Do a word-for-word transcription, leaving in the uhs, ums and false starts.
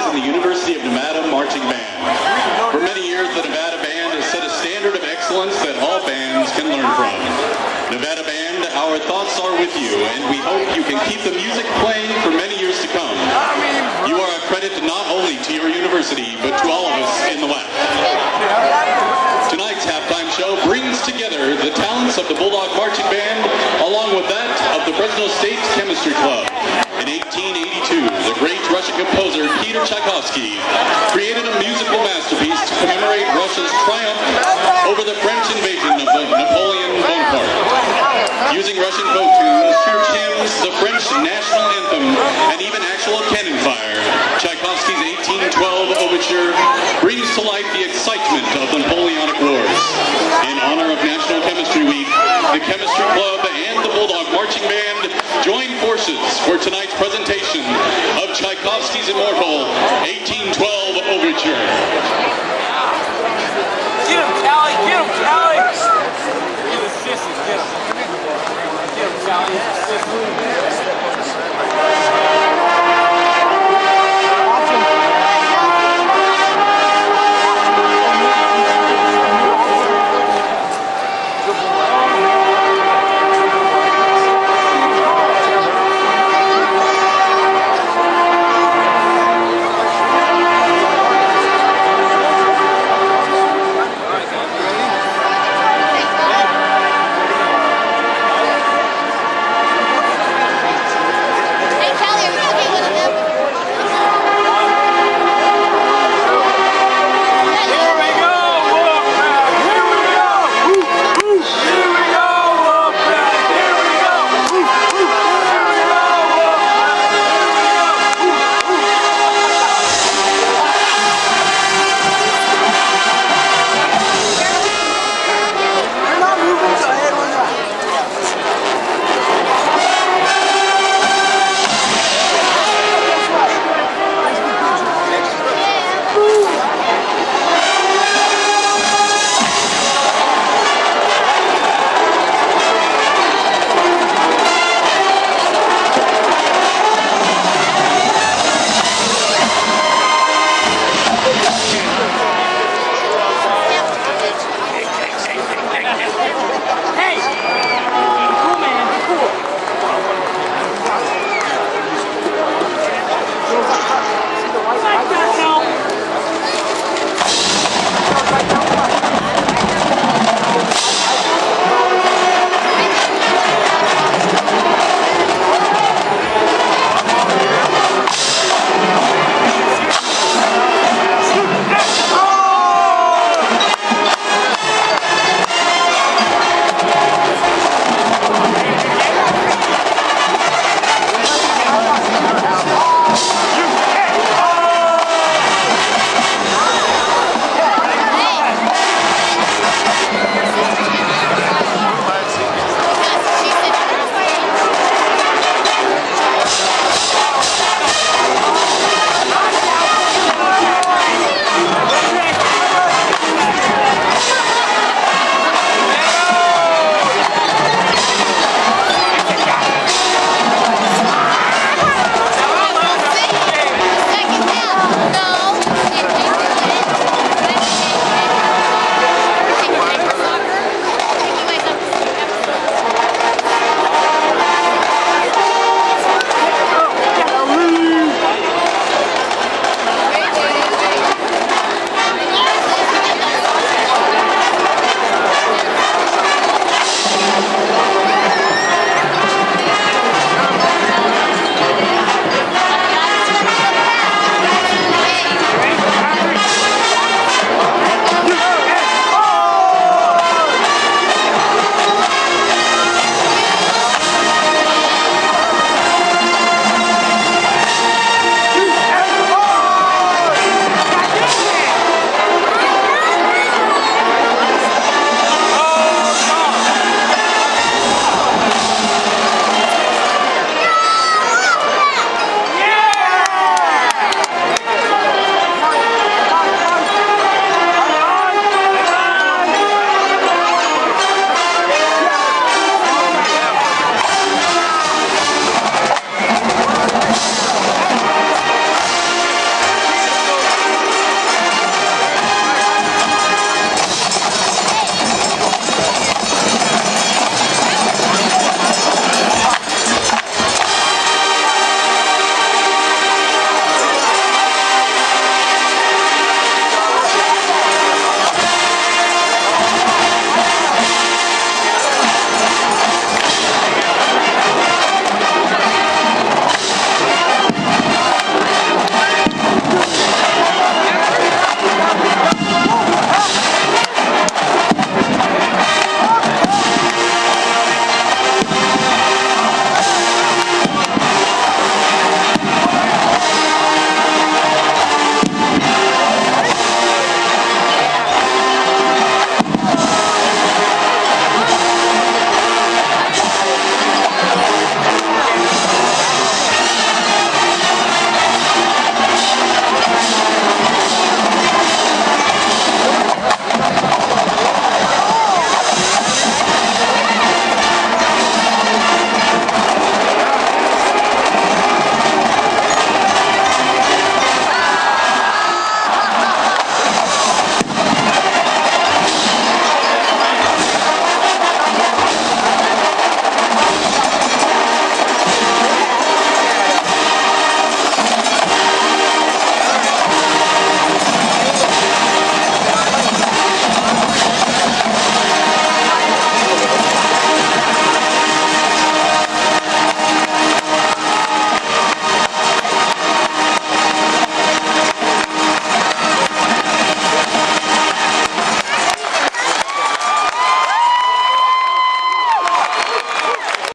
in the University of Nevada Marching Band. For many years, the Nevada Band has set a standard of excellence that all bands can learn from. Nevada Band, our thoughts are with you, and we hope you can keep the music playing for many years to come. You are a credit not only to your university, but to all of us in the West. Tonight's halftime show brings together the talents of the Bulldog Marching Band, along with that of the Fresno State Chemistry Club. In eighteen eighty-two, the great Russian composer Peter Tchaikovsky created a musical masterpiece to commemorate Russia's triumph over the French invasion of Napoleon Bonaparte. Using Russian folk tunes, church hymns, the French national anthem, and even actual cannon fire, Tchaikovsky's eighteen twelve Overture brings to life the excitement of the Napoleonic Wars. In honor of National Chemistry Week, the Chemistry Club and the Bulldog Marching Band join forces for tonight's presentation of Tchaikovsky's immortal eighteen twelve Overture. Get him, Callie! Get him, Callie! Get him, sissy, get him. Get him, Callie.